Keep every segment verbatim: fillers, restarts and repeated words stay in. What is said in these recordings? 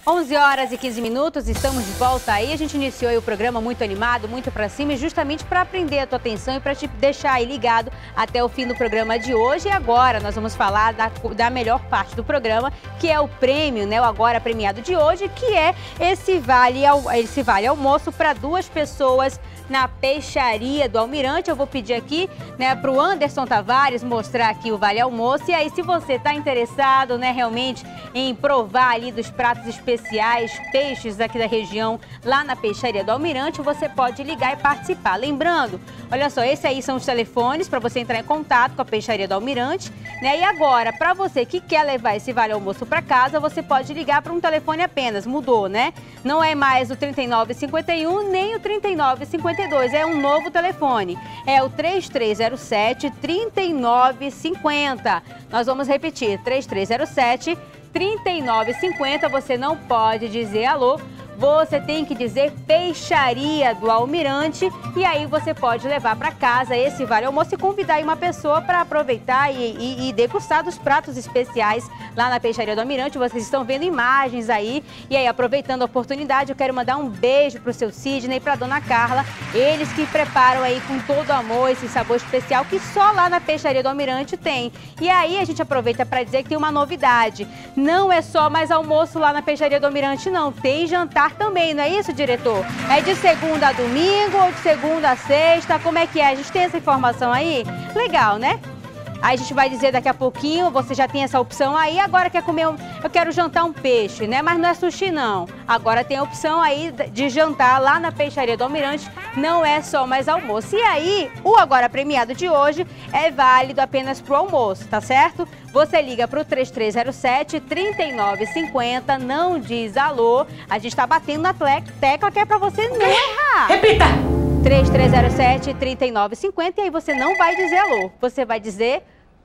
onze horas e quinze minutos, estamos de volta aí. A gente iniciou aí o programa muito animado, muito pra cima, e justamente para prender a tua atenção e para te deixar aí ligado até o fim do programa de hoje. E agora nós vamos falar da, da melhor parte do programa, que é o prêmio, né? O agora premiado de hoje, que é esse vale, esse vale almoço para duas pessoas na Peixaria do Almirante. Eu vou pedir aqui, né, para o Anderson Tavares mostrar aqui o vale almoço. E aí, se você está interessado, né, realmente em provar ali dos pratos especiais, peixes aqui da região, lá na Peixaria do Almirante, você pode ligar e participar. Lembrando, olha só, esse aí são os telefones para você entrar em contato com a Peixaria do Almirante, né? E agora, para você que quer levar esse vale almoço para casa, você pode ligar para um telefone apenas. Mudou, né? Não é mais o trinta e nove cinquenta e um, nem o trinta e nove cinquenta e dois. É um novo telefone. É o três três zero sete, trinta e nove cinquenta. Nós vamos repetir, três três zero sete, trinta e nove cinquenta. Você não pode dizer alô, você tem que dizer Peixaria do Almirante, e aí você pode levar para casa esse vale almoço e convidar aí uma pessoa para aproveitar e, e, e degustar dos pratos especiais lá na Peixaria do Almirante. Vocês estão vendo imagens aí, e aí aproveitando a oportunidade, eu quero mandar um beijo para o seu Sidney e para a dona Carla, eles que preparam aí com todo amor esse sabor especial que só lá na Peixaria do Almirante tem. E aí a gente aproveita para dizer que tem uma novidade, não é só mais almoço lá na Peixaria do Almirante, não, tem jantar também, não é isso, diretor? É de segunda a domingo ou de segunda a sexta? Como é que é? A gente tem essa informação aí? Legal, né? Aí a gente vai dizer daqui a pouquinho, você já tem essa opção aí, agora quer comer, um, eu quero jantar um peixe, né? Mas não é sushi não. Agora tem a opção aí de jantar lá na Peixaria do Almirante, não é só mais almoço. E aí, o agora premiado de hoje é válido apenas pro almoço, tá certo? Você liga pro três três zero sete, trinta e nove cinquenta, não diz alô, a gente tá batendo na tecla que é pra você não errar. Repita! três três zero sete, trinta e nove cinquenta, e aí você não vai dizer alô, você vai dizer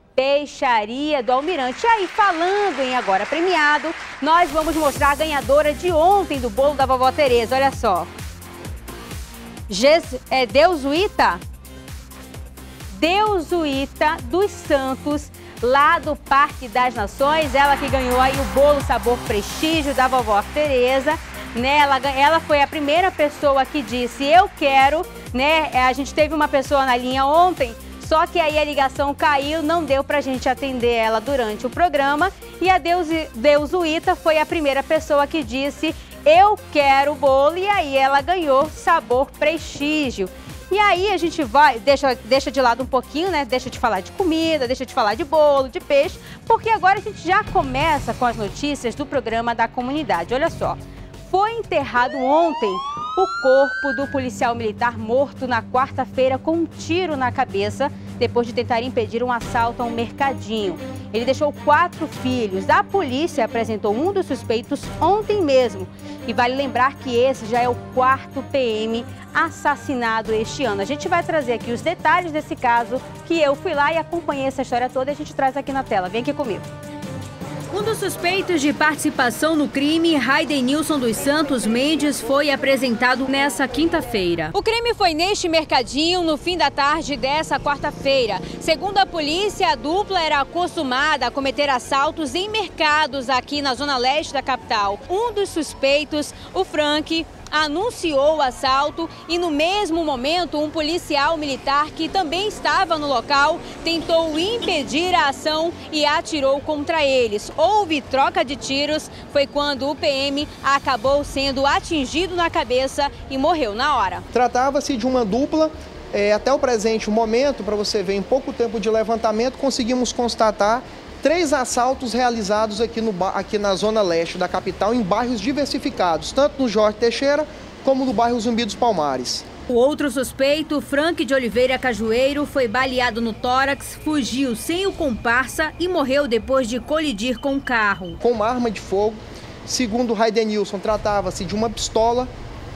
Peixaria do Almirante. E aí, falando em agora premiado, nós vamos mostrar a ganhadora de ontem do bolo da vovó Tereza. Olha só. Ges, é Deusuíta? Deusuíta dos Santos, lá do Parque das Nações. Ela que ganhou aí o bolo sabor prestígio da vovó Tereza. Né, ela, ela foi a primeira pessoa que disse eu quero, né? A gente teve uma pessoa na linha ontem, só que aí a ligação caiu, não deu pra gente atender ela durante o programa. E a Deusuíta foi a primeira pessoa que disse eu quero o bolo, e aí ela ganhou sabor prestígio. E aí a gente vai, deixa, deixa de lado um pouquinho, né? Deixa de falar de comida, deixa de falar de bolo, de peixe, porque agora a gente já começa com as notícias do programa da comunidade. Olha só. Foi enterrado ontem o corpo do policial militar morto na quarta-feira com um tiro na cabeça, depois de tentar impedir um assalto a um mercadinho. Ele deixou quatro filhos. A polícia apresentou um dos suspeitos ontem mesmo. E vale lembrar que esse já é o quarto P M assassinado este ano. A gente vai trazer aqui os detalhes desse caso, que eu fui lá e acompanhei essa história toda, e a gente traz aqui na tela. Vem aqui comigo. Um dos suspeitos de participação no crime, Raidenilson dos Santos Mendes, foi apresentado nessa quinta-feira. O crime foi neste mercadinho no fim da tarde dessa quarta-feira. Segundo a polícia, a dupla era acostumada a cometer assaltos em mercados aqui na zona leste da capital. Um dos suspeitos, o Frank, anunciou o assalto e no mesmo momento um policial militar que também estava no local tentou impedir a ação e atirou contra eles. Houve troca de tiros, foi quando o P M acabou sendo atingido na cabeça e morreu na hora. Tratava-se de uma dupla, é, até o presente momento, para você ver, em pouco tempo de levantamento, conseguimos constatar três assaltos realizados aqui, no, aqui na zona leste da capital, em bairros diversificados, tanto no Jorge Teixeira como no bairro Zumbi dos Palmares. O outro suspeito, Frank de Oliveira Cajueiro, foi baleado no tórax, fugiu sem o comparsa e morreu depois de colidir com um carro. Com uma arma de fogo, segundo Raidenilson, tratava-se de uma pistola,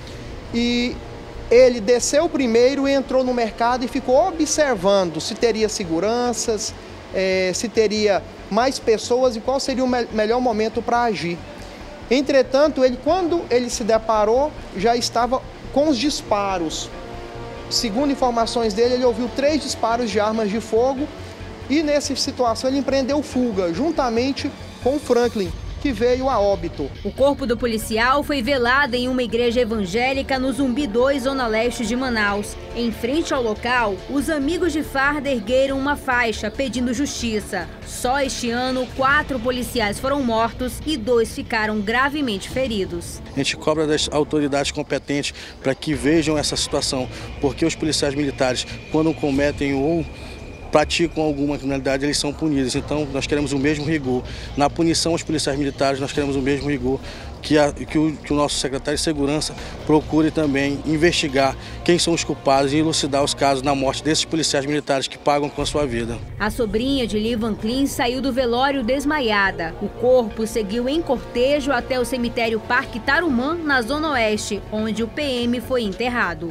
e ele desceu primeiro e entrou no mercado e ficou observando se teria seguranças, É, se teria mais pessoas e qual seria o me melhor momento para agir. Entretanto, ele, quando ele se deparou, já estava com os disparos. Segundo informações dele, ele ouviu três disparos de armas de fogo e, nessa situação, ele empreendeu fuga, juntamente com o Franklin, que veio a óbito. O corpo do policial foi velado em uma igreja evangélica no Zumbi dois, zona leste de Manaus. Em frente ao local, os amigos de farda ergueram uma faixa pedindo justiça. Só este ano, quatro policiais foram mortos e dois ficaram gravemente feridos. A gente cobra das autoridades competentes para que vejam essa situação, porque os policiais militares, quando cometem ou praticam alguma criminalidade, eles são punidos. Então, nós queremos o mesmo rigor. Na punição aos policiais militares, nós queremos o mesmo rigor que, a, que, o, que o nosso secretário de Segurança procure também investigar quem são os culpados e elucidar os casos na morte desses policiais militares que pagam com a sua vida. A sobrinha de Lee Van Clean saiu do velório desmaiada. O corpo seguiu em cortejo até o cemitério Parque Tarumã, na Zona Oeste, onde o P M foi enterrado.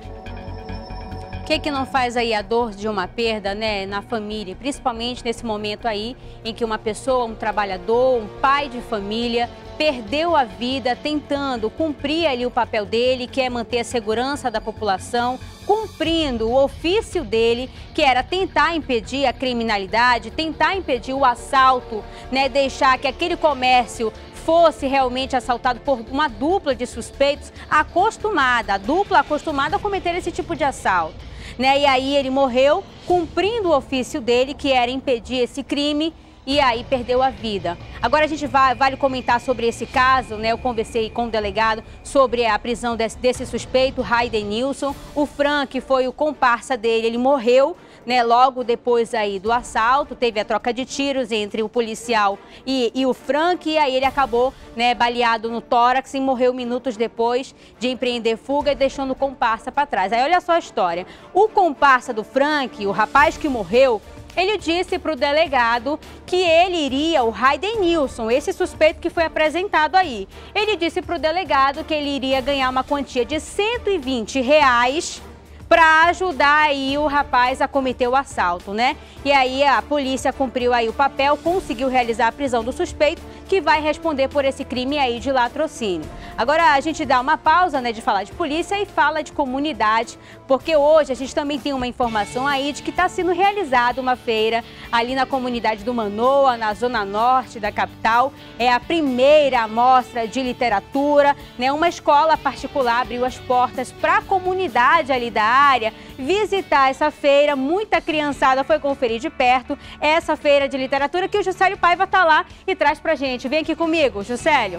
O que que não faz aí a dor de uma perda, né, na família, principalmente nesse momento aí em que uma pessoa, um trabalhador, um pai de família, perdeu a vida tentando cumprir ali o papel dele, que é manter a segurança da população, cumprindo o ofício dele, que era tentar impedir a criminalidade, tentar impedir o assalto, né, deixar que aquele comércio fosse realmente assaltado por uma dupla de suspeitos acostumada, a dupla acostumada a cometer esse tipo de assalto. Né? E aí ele morreu cumprindo o ofício dele, que era impedir esse crime, e aí perdeu a vida. Agora a gente vai, vale comentar sobre esse caso, né? Eu conversei com o delegado sobre a prisão desse, desse suspeito, Hayden Nilson. O Frank foi o comparsa dele, ele morreu, né, logo depois aí do assalto, teve a troca de tiros entre o policial e, e o Frank, e aí ele acabou, né, baleado no tórax e morreu minutos depois de empreender fuga e deixando o comparsa para trás. Aí olha só a história. O comparsa do Frank, o rapaz que morreu, ele disse para o delegado que ele iria, o Hayden Nilson, esse suspeito que foi apresentado aí, ele disse para o delegado que ele iria ganhar uma quantia de cento e vinte reais para ajudar aí o rapaz a cometer o assalto, né? E aí a polícia cumpriu aí o papel, conseguiu realizar a prisão do suspeito, que vai responder por esse crime aí de latrocínio. Agora a gente dá uma pausa, né, de falar de polícia e fala de comunidade, porque hoje a gente também tem uma informação aí de que está sendo realizada uma feira ali na comunidade do Manoa, na zona norte da capital. É a primeira mostra de literatura, né? Uma escola particular abriu as portas para a comunidade ali da área visitar essa feira. Muita criançada foi conferir de perto essa feira de literatura, que o Juscelio Paiva está lá e traz pra gente. Vem aqui comigo, Juscelio.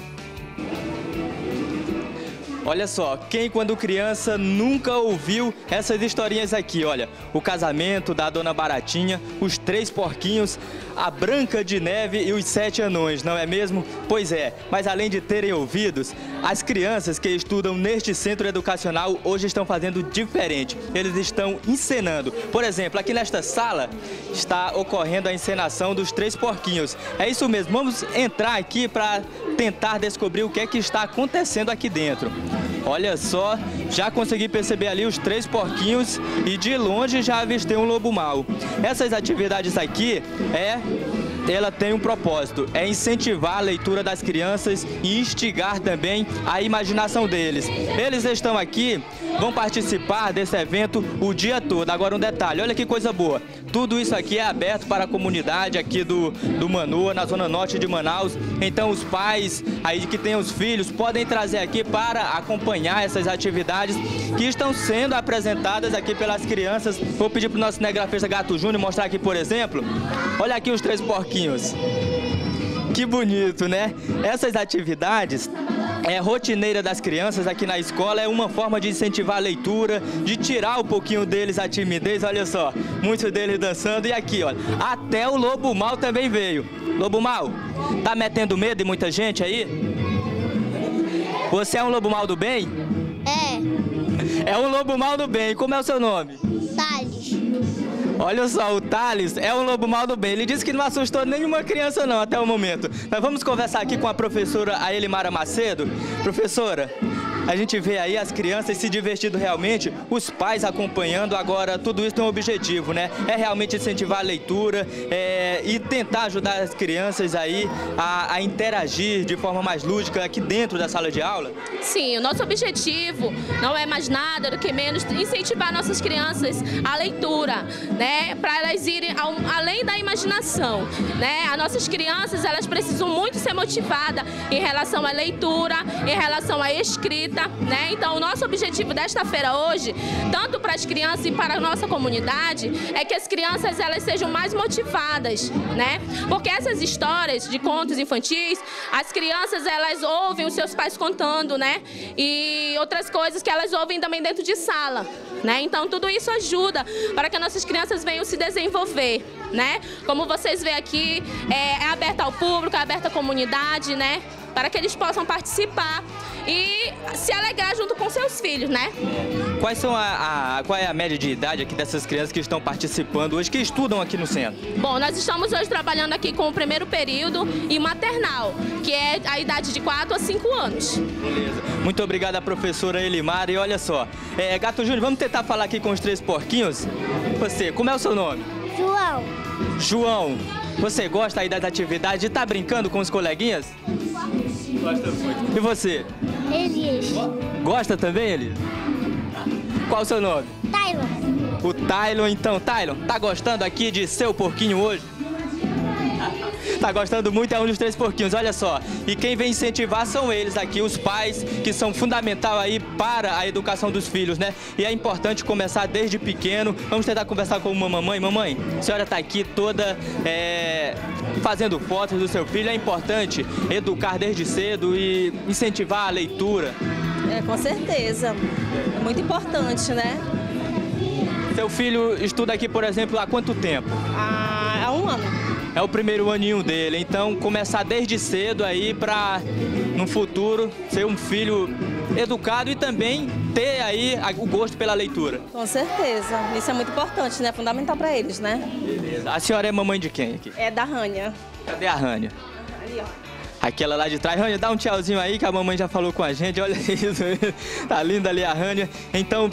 Olha só, quem quando criança nunca ouviu essas historinhas aqui, olha, o casamento da Dona Baratinha, os três porquinhos, a Branca de Neve e os sete anões, não é mesmo? Pois é, mas além de terem ouvidos, as crianças que estudam neste centro educacional hoje estão fazendo diferente. Eles estão encenando. Por exemplo, aqui nesta sala está ocorrendo a encenação dos três porquinhos. É isso mesmo, vamos entrar aqui para tentar descobrir o que é que está acontecendo aqui dentro. Olha só, já consegui perceber ali os três porquinhos e de longe já avistei um lobo mau. Essas atividades aqui, é, ela tem um propósito, é incentivar a leitura das crianças e instigar também a imaginação deles. Eles estão aqui, vão participar desse evento o dia todo. Agora um detalhe, olha que coisa boa, tudo isso aqui é aberto para a comunidade aqui do, do Manoa, na zona norte de Manaus. Então os pais aí que têm os filhos podem trazer aqui para acompanhar essas atividades que estão sendo apresentadas aqui pelas crianças. Vou pedir para o nosso cinegrafista Gato Júnior mostrar aqui, por exemplo. Olha aqui os três porquinhos. Que bonito, né? Essas atividades é rotineira das crianças aqui na escola, é uma forma de incentivar a leitura, de tirar um pouquinho deles a timidez. Olha só, muitos deles dançando. E aqui, olha, até o lobo mau também veio. Lobo mau, tá metendo medo em muita gente aí? Você é um lobo mau do bem? É. É um lobo mau do bem. Como é o seu nome? Thales. Olha só, o Thales é um lobo mau do bem. Ele disse que não assustou nenhuma criança não até o momento. Nós vamos conversar aqui com a professora Aelimara Macedo. Professora, A gente vê aí as crianças se divertindo realmente, os pais acompanhando. Agora, tudo isso tem um objetivo, né? É realmente incentivar a leitura é, e tentar ajudar as crianças aí a, a interagir de forma mais lúdica aqui dentro da sala de aula. Sim, o nosso objetivo não é mais nada do que menos incentivar nossas crianças à leitura, né? Para elas irem ao, além da imaginação, né? As nossas crianças, elas precisam muito ser motivadas em relação à leitura, em relação à escrita, né? Então, o nosso objetivo desta feira hoje, tanto para as crianças e para a nossa comunidade, é que as crianças elas sejam mais motivadas, né? Porque essas histórias de contos infantis, as crianças elas ouvem os seus pais contando, né? E outras coisas que elas ouvem também dentro de sala, né? Então, tudo isso ajuda para que nossas crianças venham se desenvolver, né? Como vocês veem aqui, é, é aberto ao público, é aberto à comunidade, né? Para que eles possam participar e se alegrar junto com seus filhos, né? Quais são a, a, qual é a média de idade aqui dessas crianças que estão participando hoje, que estudam aqui no centro? Bom, nós estamos hoje trabalhando aqui com o primeiro período e maternal, que é a idade de quatro a cinco anos. Beleza. Muito obrigada, professora Elimar. E olha só, é, Gato Júnior, vamos tentar falar aqui com os três porquinhos? Você, como é o seu nome? João. João, você gosta aí das atividades e tá brincando com os coleguinhas? Gosta muito. E você? Elias. Gosta também, Elias? Qual o seu nome? Tylon. O Tylon, então. Tylon, tá gostando aqui de ser o porquinho hoje? Tá gostando muito, é um dos três porquinhos, olha só. E quem vem incentivar são eles aqui, os pais, que são fundamental aí para a educação dos filhos, né? E é importante começar desde pequeno. Vamos tentar conversar com uma mamãe. Mamãe, a senhora tá aqui toda é, fazendo fotos do seu filho. É importante educar desde cedo e incentivar a leitura. É, com certeza. É muito importante, né? Seu filho estuda aqui, por exemplo, há quanto tempo? Há, há um ano. É o primeiro aninho dele, então começar desde cedo aí para, no futuro, ser um filho educado e também ter aí o gosto pela leitura. Com certeza, isso é muito importante, né? Fundamental para eles, né? Beleza. A senhora é mamãe de quem aqui? É da Rânia. Cadê a Rânia? Ali, ó. Aquela lá de trás. Rânia, dá um tchauzinho aí que a mamãe já falou com a gente, olha isso, tá linda ali a Rânia. Então,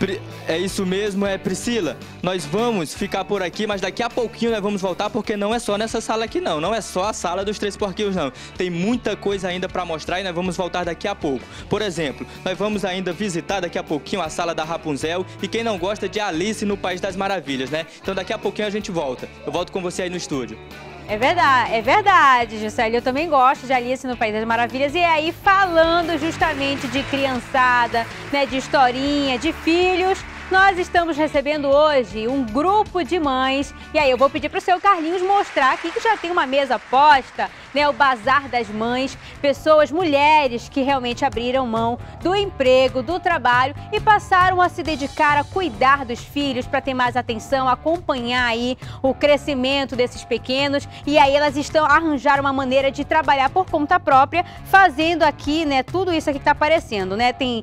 é isso mesmo, é Priscila, nós vamos ficar por aqui, mas daqui a pouquinho nós vamos voltar, porque não é só nessa sala aqui não, não é só a sala dos três porquinhos não, tem muita coisa ainda para mostrar e nós vamos voltar daqui a pouco. Por exemplo, nós vamos ainda visitar daqui a pouquinho a sala da Rapunzel e quem não gosta de Alice no País das Maravilhas, né? Então daqui a pouquinho a gente volta, eu volto com você aí no estúdio. É verdade, é verdade, Juscelio. Eu também gosto de Alice no País das Maravilhas. E aí, falando justamente de criançada, né, de historinha, de filhos, nós estamos recebendo hoje um grupo de mães. E aí, eu vou pedir para o seu Carlinhos mostrar aqui que já tem uma mesa posta, né, o Bazar das Mães. Pessoas, mulheres que realmente abriram mão do emprego, do trabalho e passaram a se dedicar a cuidar dos filhos para ter mais atenção, acompanhar aí o crescimento desses pequenos. E aí elas estão arranjaram uma maneira de trabalhar por conta própria, fazendo aqui, né, tudo isso aqui que está aparecendo, né? Tem,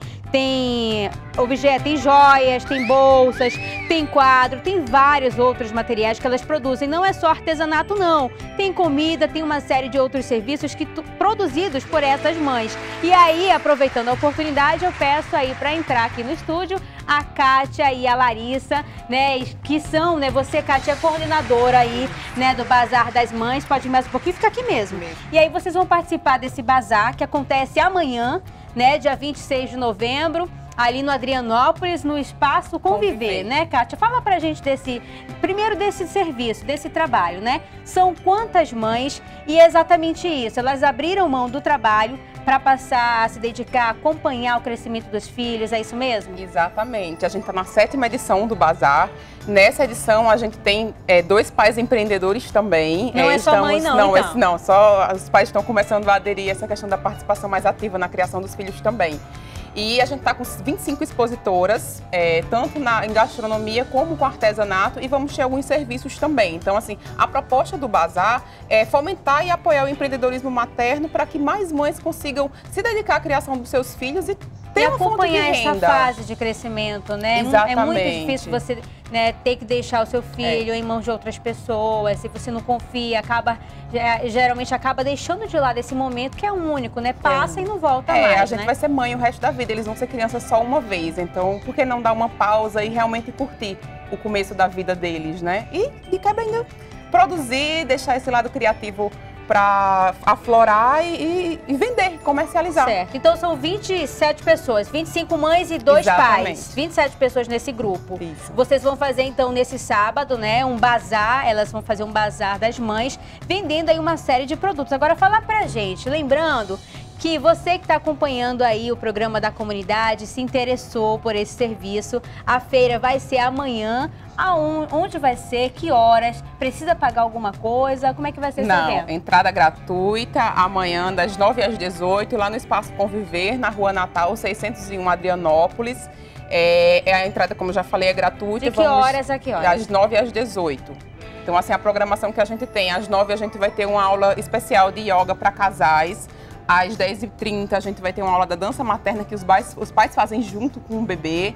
tem objetos, tem joias, tem bolsas, tem quadro, tem vários outros materiais que elas produzem. Não é só artesanato, não. Tem comida, tem uma série de outros serviços que produzidos por essas mães. E aí, aproveitando a oportunidade, eu peço aí para entrar aqui no estúdio a Kátia e a Larissa, né, que são, né, você, Kátia, é coordenadora aí, né, do Bazar das Mães. Pode ir mais um pouquinho, fica aqui mesmo. E aí vocês vão participar desse bazar que acontece amanhã, né, dia vinte e seis de novembro, ali no Adrianópolis, no Espaço Conviver, Conviver, né, Kátia? Fala pra gente desse, primeiro desse serviço, desse trabalho, né? São quantas mães e exatamente isso, elas abriram mão do trabalho para passar a se dedicar, a acompanhar o crescimento dos filhos, é isso mesmo? Exatamente, a gente está na sétima edição do Bazar. Nessa edição a gente tem é, dois pais empreendedores também. Não é, é só estamos, mãe não, não, então. é, não, só os pais estão começando a aderir a essa questão da participação mais ativa na criação dos filhos também. E a gente está com vinte e cinco expositoras, é, tanto na, em gastronomia como com artesanato, e vamos ter alguns serviços também. Então, assim, a proposta do Bazar é fomentar e apoiar o empreendedorismo materno para que mais mães consigam se dedicar à criação dos seus filhos e ter e uma fonte de acompanhar renda. essa fase de crescimento, né? Exatamente. É muito difícil você né, ter que deixar o seu filho é. em mãos de outras pessoas, se você não confia, acaba, geralmente acaba deixando de lado esse momento que é único, né? Passa é. e não volta é, mais, a gente né? vai ser mãe o resto da vida, eles vão ser crianças só uma vez, então por que não dar uma pausa e realmente curtir o começo da vida deles, né? E de quebra ainda produzir, deixar esse lado criativo para aflorar e, e vender, comercializar. Certo. Então são vinte e sete pessoas, vinte e cinco mães e dois Exatamente. pais. vinte e sete pessoas nesse grupo. Isso. Vocês vão fazer então nesse sábado, né, um bazar, elas vão fazer um bazar das mães, vendendo aí uma série de produtos. Agora fala pra gente, lembrando que você que está acompanhando aí o programa da comunidade, se interessou por esse serviço, a feira vai ser amanhã. Aonde vai ser? Que horas? Precisa pagar alguma coisa? Como é que vai ser esse Não, evento? entrada gratuita, amanhã das nove às dezoito, lá no Espaço Conviver, na Rua Natal, seiscentos e um, Adrianópolis. É, é a entrada, como eu já falei, é gratuita. De que Vamos, horas a que horas? Das nove às dezoito. Então, assim, a programação que a gente tem, às nove a gente vai ter uma aula especial de yoga para casais. Às dez e trinta a gente vai ter uma aula da dança materna que os pais, os pais fazem junto com o bebê.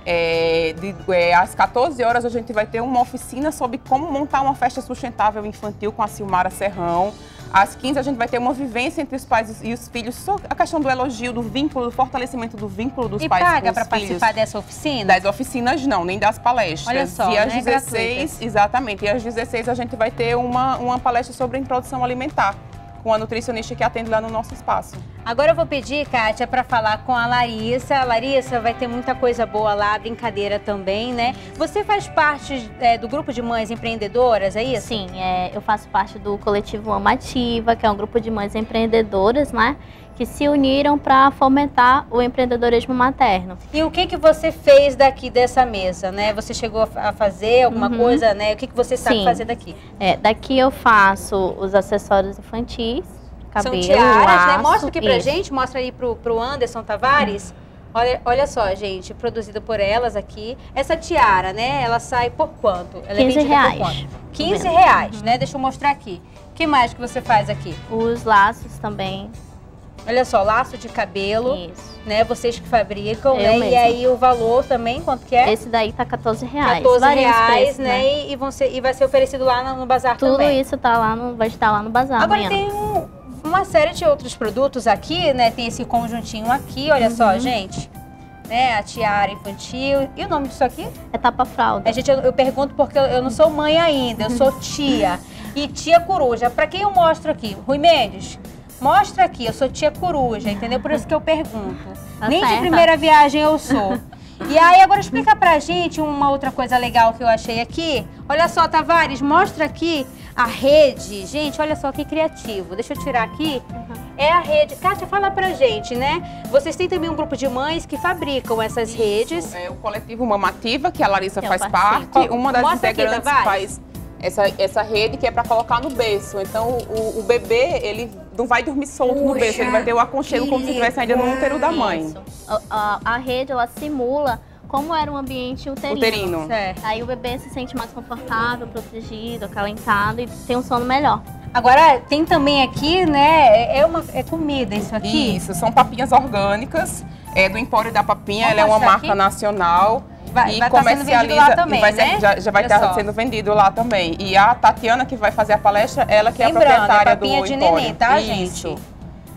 É, de, é, às quatorze horas a gente vai ter uma oficina sobre como montar uma festa sustentável infantil com a Silmara Serrão. Às quinze a gente vai ter uma vivência entre os pais e os filhos, só a questão do elogio, do vínculo, do fortalecimento do vínculo dos e pais com os filhos. E paga para participar dessa oficina? Das oficinas não, nem das palestras. Olha só, e às né? dezesseis, exatamente, e às dezesseis a gente vai ter uma, uma palestra sobre introdução alimentar, com a nutricionista que atende lá no nosso espaço. Agora eu vou pedir, Kátia, para falar com a Larissa. A Larissa, vai ter muita coisa boa lá, brincadeira também, né? Você faz parte é, do grupo de mães empreendedoras, é isso? Sim, é, eu faço parte do coletivo Amativa, que é um grupo de mães empreendedoras, né? Que se uniram para fomentar o empreendedorismo materno. E o que que você fez daqui dessa mesa, né? Você chegou a fazer alguma uhum. coisa, né? O que que você sabe Sim. fazer daqui? É, daqui eu faço os acessórios infantis, cabelo, São tiaras, laço, né? Mostra aqui pra isso. gente, mostra aí pro, pro Anderson Tavares. Olha, olha só, gente, produzida por elas aqui. Essa tiara, né? Ela sai por quanto? Ela quinze é reais. Por quanto? quinze reais, uhum. né? Deixa eu mostrar aqui. O que mais que você faz aqui? Os laços também. Olha só, laço de cabelo, Isso. né? Vocês que fabricam, Eu né? mesma. E aí o valor também, quanto que é? Esse daí tá quatorze reais. quatorze reais, preços, né? né? E, vão ser, e vai ser oferecido lá no, no bazar Tudo também. Tudo isso tá lá no, vai estar lá no bazar Agora amanhã. tem um, uma série de outros produtos aqui, né? Tem esse conjuntinho aqui, olha uhum. só, gente. Né? A tiara infantil. E o nome disso aqui? É tapa-fralda. A gente, eu, eu pergunto porque eu, eu não sou mãe ainda, eu sou tia. E tia coruja. Pra quem eu mostro aqui? Rui Mendes? Mostra aqui, eu sou tia coruja, entendeu? Por isso que eu pergunto. Tá Nem certo. de primeira viagem eu sou. E aí, agora explica pra gente uma outra coisa legal que eu achei aqui. Olha só, Tavares, mostra aqui a rede. Gente, olha só que criativo. Deixa eu tirar aqui. Uhum. É a rede. Kátia, fala pra gente, né? Vocês têm também um grupo de mães que fabricam essas Isso, redes. É o coletivo Mamativa, que a Larissa que faz eu parte. Uma das Mostra integrantes aqui, faz essa, essa rede que é para colocar no berço. Então, o, o bebê, ele não vai dormir solto Puxa, no berço, ele vai ter o aconchego como se estivesse ainda no útero da mãe. A, a, a rede, ela simula como era um ambiente uterino. Uterino. Certo. Aí o bebê se sente mais confortável, protegido, acalentado e tem um sono melhor. Agora, tem também aqui, né, é, uma, é comida isso aqui? Isso, são papinhas orgânicas, é do Empório da Papinha, Vamos ela é uma marca aqui? nacional. Vai, e vai comercializa, tá sendo vendido lá também, e vai ser, né? já, já vai Olha estar só. sendo vendido lá também. E a Tatiana, que vai fazer a palestra, ela que Lembrando, é a proprietária é papinha do de Empório. neném, tá, Isso. gente?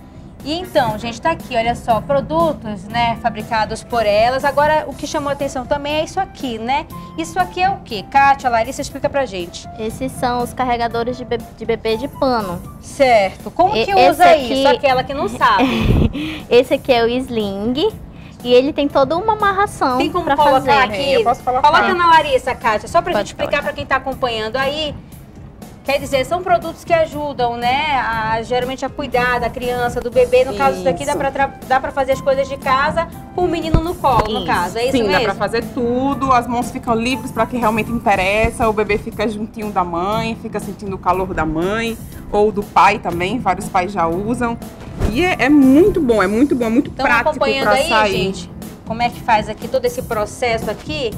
E então, gente, tá aqui, olha só, produtos, né, fabricados por elas. Agora, o que chamou a atenção também é isso aqui, né? Isso aqui é o quê? Kátia, Larissa, explica pra gente. Esses são os carregadores de, be de bebê de pano. Certo. Como E que usa aqui... isso? Aquela que não sabe. Esse aqui é o sling. E ele tem toda uma amarração. Tem como pra colocar fazer. aqui? Eu posso colocar. Coloca na Larissa, Kátia, só pra Pode gente explicar colocar. pra quem tá acompanhando aí. Quer dizer, são produtos que ajudam, né, a, geralmente a cuidar da criança, do bebê. No caso, isso daqui dá pra, dá pra fazer as coisas de casa com o menino no colo, Isso. no caso. É isso Sim, mesmo? dá pra fazer tudo, as mãos ficam livres para que realmente interessa, o bebê fica juntinho da mãe, fica sentindo o calor da mãe, ou do pai também, vários pais já usam. E é, é muito bom, é muito bom, é muito Estão prático acompanhando para aí, sair. gente, como é que faz aqui, todo esse processo aqui.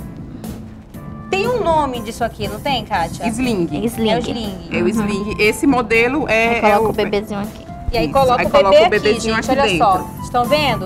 Tem um nome disso aqui, não tem, Kátia? Sling. Sling. É o sling. É o sling. Esse modelo é... Aí coloca é o bebezinho aqui. E aí Isso, coloca aí o bebê coloca o aqui, bebezinho gente, aqui olha só. dentro. Estão vendo?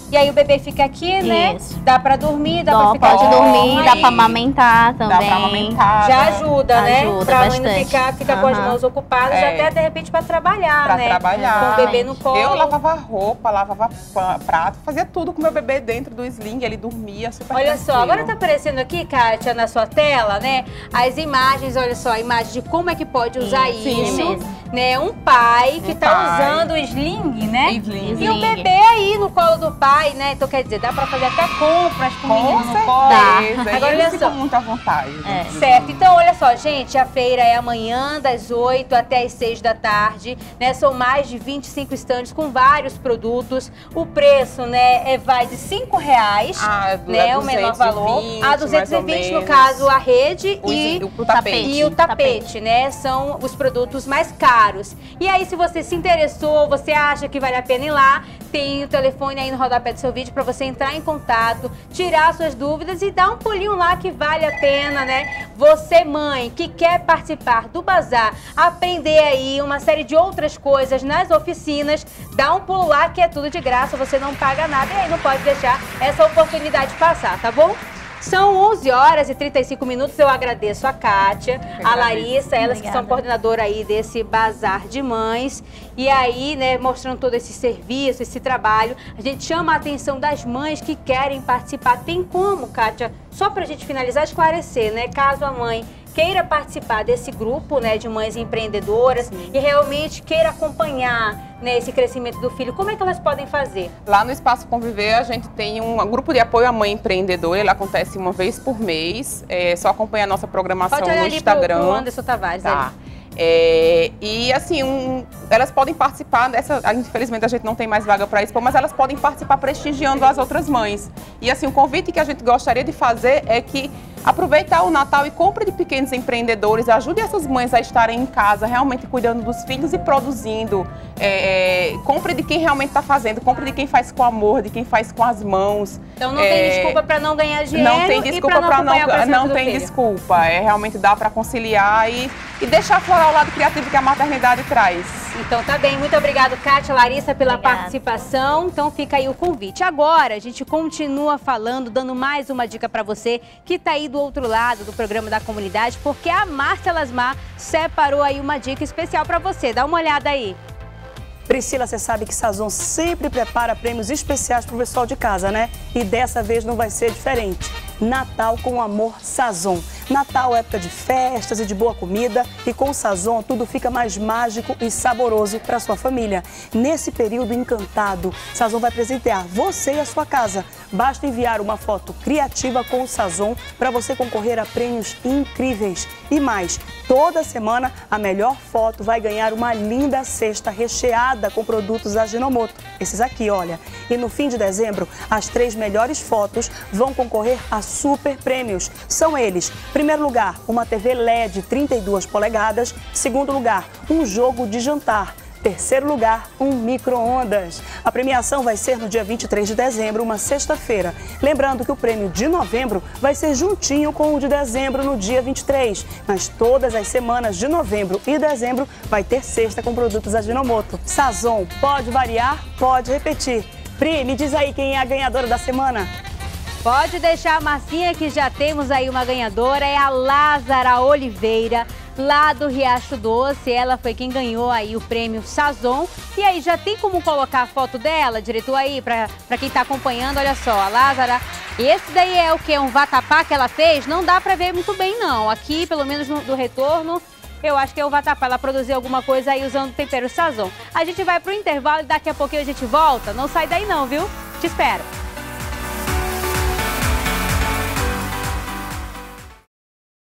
E aí o bebê fica aqui, né? Isso. Dá pra dormir, dá Dó, pra ficar pode de dormir, boa. dá pra amamentar também. Dá pra amamentar. Já né? ajuda, né? Ajuda pra mãe não bastante. ficar, ficar com as Aham. mãos ocupadas, É. até de repente pra trabalhar, Pra né? trabalhar. Com o bebê no colo. Eu lavava roupa, lavava pa- prato, fazia tudo com meu bebê dentro do sling, ele dormia super Olha só, tranquilo. agora tá aparecendo aqui, Kátia, na sua tela, né? As imagens, olha só, a imagem de como é que pode usar Isso, isso. mesmo. Né? Um pai que Um tá pai. usando o sling, né? Sling. E o Sling. bebê aí no colo do pai, né? Então quer dizer, dá pra fazer até compras com o Com menino no colo. certeza. Agora E olha eles ficam só. muito à vontade. É. Certo, então olha só, gente, a feira é amanhã das oito até as seis da tarde, né? São mais de vinte e cinco estandes com vários produtos. O preço, né, é, vai de cinco reais, Ah, né, a o menor duzentos e valor. vinte, A duzentos e mais ou vinte no menos. caso a rede O e isi- o tapete. e o tapete, né? São os produtos mais caros. E aí, se você se interessou, você acha que vale a pena ir lá, tem o telefone aí no rodapé do seu vídeo para você entrar em contato, tirar suas dúvidas e dar um pulinho lá que vale a pena, né? Você, mãe, que quer participar do bazar, aprender aí uma série de outras coisas nas oficinas, dá um pulo lá que é tudo de graça, você não paga nada e aí não pode deixar essa oportunidade passar, tá bom? São onze horas e trinta e cinco minutos, eu agradeço a Kátia, a Larissa, elas que são Obrigada. coordenadoras aí desse bazar de mães. E aí, né, mostrando todo esse serviço, esse trabalho, a gente chama a atenção das mães que querem participar. Tem como, Kátia, só pra gente finalizar, esclarecer, né, caso a mãe queira participar desse grupo, né, de mães empreendedoras Sim. e realmente queira acompanhar, né, esse crescimento do filho, como é que elas podem fazer? Lá no Espaço Conviver, a gente tem um grupo de apoio à mãe empreendedora. Ele acontece uma vez por mês. É só acompanhar a nossa programação Pode olhar no ali Instagram. pro, pro Anderson Tavares. Tá. Ali. É, e assim, um, elas podem participar dessa. Infelizmente a gente não tem mais vaga para isso, mas elas podem participar prestigiando as outras mães. E assim, o convite que a gente gostaria de fazer é que aproveitar o Natal e compre de pequenos empreendedores, ajude essas mães a estarem em casa, realmente cuidando dos filhos e produzindo. É, é, compre de quem realmente está fazendo, compre de quem faz com amor, de quem faz com as mãos. Então não É, tem desculpa para não ganhar dinheiro Não tem e desculpa para não para acompanhar o não, crescimento não do tem filho. desculpa. É realmente dá para conciliar e, e deixar fora o lado criativo que a maternidade traz. Então tá bem, muito obrigado, Kátia, Larissa, pela Obrigada. participação. Então fica aí o convite. Agora a gente continua falando, dando mais uma dica para você que tá aí do outro lado do programa da comunidade, porque a Márcia Lasmar separou aí uma dica especial para você. Dá uma olhada aí. Priscila, você sabe que Sazon sempre prepara prêmios especiais para o pessoal de casa, né? E dessa vez não vai ser diferente. Natal com amor Sazon. Natal é época de festas e de boa comida e com o Sazon tudo fica mais mágico e saboroso para sua família. Nesse período encantado, Sazon vai presentear você e a sua casa. Basta enviar uma foto criativa com o Sazon para você concorrer a prêmios incríveis. E mais, toda semana a melhor foto vai ganhar uma linda cesta recheada com produtos Ajinomoto. Esses aqui, olha. E no fim de dezembro, as três melhores fotos vão concorrer a super prêmios. São eles: primeiro lugar, uma T V L E D trinta e duas polegadas. Segundo lugar, um jogo de jantar. Terceiro lugar, um micro-ondas. A premiação vai ser no dia vinte e três de dezembro, uma sexta-feira. Lembrando que o prêmio de novembro vai ser juntinho com o de dezembro no dia vinte e três. Mas todas as semanas de novembro e dezembro vai ter cesta com produtos Ajinomoto. Sazon, pode variar, pode repetir. Pri, me diz aí quem é a ganhadora da semana. Pode deixar a Marcinha que já temos aí uma ganhadora, é a Lázara Oliveira, lá do Riacho Doce. Ela foi quem ganhou aí o prêmio Sazon. E aí, já tem como colocar a foto dela, diretor, aí, pra, pra quem tá acompanhando? Olha só, a Lázara, esse daí é o quê? Um vatapá que ela fez? Não dá pra ver muito bem, não. Aqui, pelo menos no, do retorno, eu acho que é o vatapá. Ela produziu alguma coisa aí usando tempero Sazon. A gente vai pro intervalo e daqui a pouquinho a gente volta. Não sai daí não, viu? Te espero.